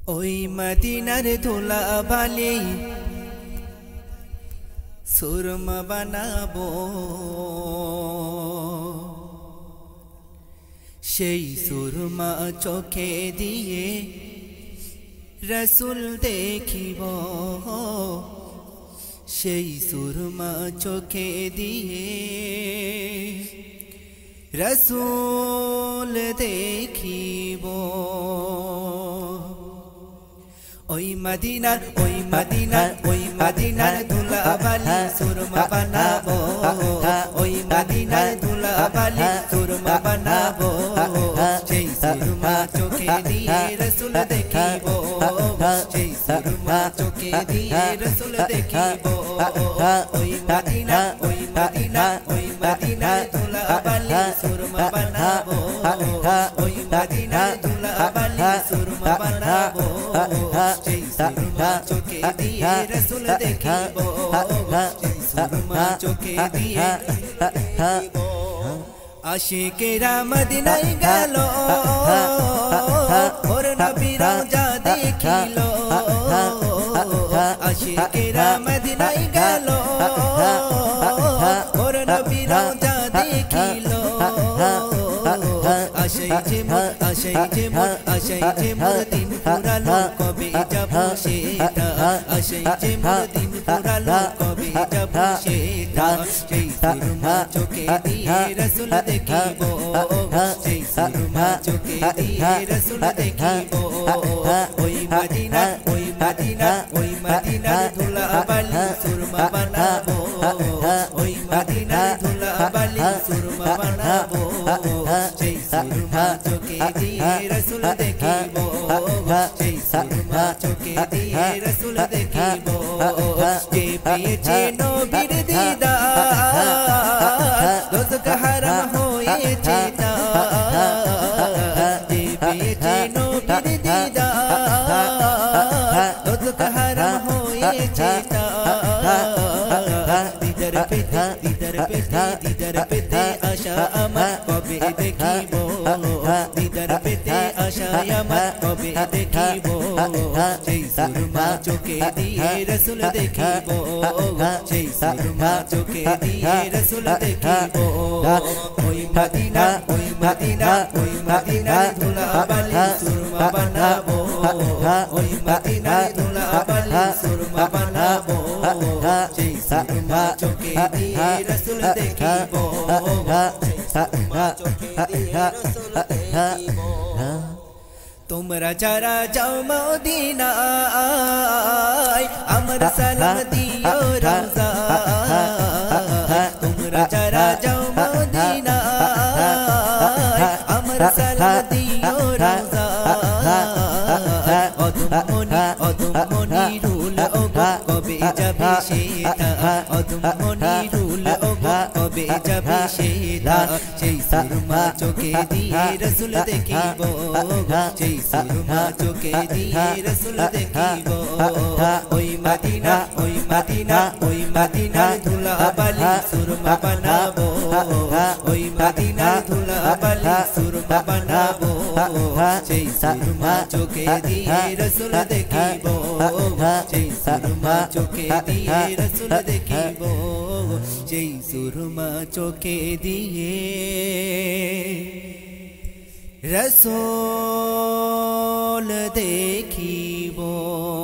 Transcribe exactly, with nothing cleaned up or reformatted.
ওই মদিনার ধুলা বালি সুরমা বানাবো, সেই সুরমা চোখে দিয়ে রসুল দেখিব, সেই সুরমা চোখে দিয়ে রসুল দেখিব। ওই মদিনার ওই মদিনার ওই মদিনার ধুলা বালি সুরমা বানাবো, ওই মদিনার ধুলা বালি সুরমা বানাবো, সেই সুরমা চোখে দিয়ে রসুল দেখিব, সেই সুরমা চোখে দিয়ে রসুল দেখিব। ওই মদিনা ওই মদিনা ওই মদিনার ধুলা বালি সুরমা বানাবো, ওই মদিনার ধুলা বালি সুরমা বানাবো, সেই সুরমা চোখে দিয়ে রসুল দেখিব, সেই সুরমা চোখে দিয়ে আশিকেরা মদিনায় গেল, ওর নবী রওজা দেখিল, আশিকেরা মদিনায় গেল, ওর নবী রওজা দেখিল। আশাই যে মোর আশাই যে মোর আশাই যে মোর দিন পুরালো, কবে যাব সেটা, আশাই যে মোর দিন পুরালো, কবে যাব সেটা। সেই সুরমা চোখে দিয়ে রসুল দেখিব, সেই সুরমা চোখে দিয়ে রসুল দেখিব। ওই মদিনা ওই মদিনা ওই মদিনার ধুলা বালি সুরমা বানাবো, ওই মদিনার ধুলা বালি সুরমা বানাবো, সেই সুরমা চোখে দিয়ে রসুল দেখিব, সেই সুরমা চোখে দিয়ে রসুল দেখিব। যে পেয়েছে নবীর দিদার দোজখ হারাম হয়েছে তার, যে পেয়েছে নবীর দিদার দোজখ হারাম হয়েছে তার। দিদার পেতে দিদার পেতে দিদার পেতে আশা আমার কবে দেখিব, দিদার পেতে আশা আমার কবে দেখিব, সেই সুরমা চোখে দিয়ে রসুল দেখিব, সেই সুরমা চোখে দিয়ে রসুল দেখিব। ওই মদিনা ওই মদিনা ওই মদিনার ধুলা বালি সুরমা বানাবো, ওই মদিনার ধুলা বালি সুরমা বানাবো, সেই সুরমা চোখে দিয়ে রসুল দেখিব, সেই সুরমা চোখে দিয়ে রসুল দেখিব। তোমরা যারা যাও মদিনায় আমরা সালাম দিও রওজায়, তোমরা যারা যাও মদিনায় আমরা সালাম দিও রওজায়। অদম মনি অদম মনিরুল ওগো কবে যাবে সেটা, অদম মনিরুল ওগো কবে যাবে সেটা। সেই সুরমা চোখে দিয়ে রসুল দেখিব, সেই সুরমা চোখে দিয়ে রসুল দেখিব। ওই মদিনা ওই মদিনা ওই মদিনার ধুলা বালি সুরমা বানাবো, ওই মদিনার ধুলা বালি সুরমা বানাবো, সেই সুরমা চোখে দিয়ে রসুল দেখিব, সেই সুরমা চোখে দিয়ে রসুল দেখিব, সেই সুরমা চোখে দিয়ে রসুল দেখিব।